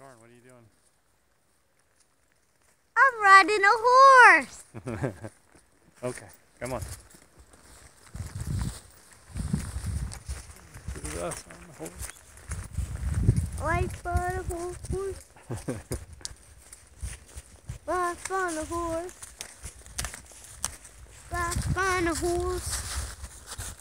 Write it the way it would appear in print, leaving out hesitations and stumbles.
Corn, what are you doing? I'm riding a horse. Okay, come on. This is us on the horse. Life on a horse. Life on a horse. Life on a horse.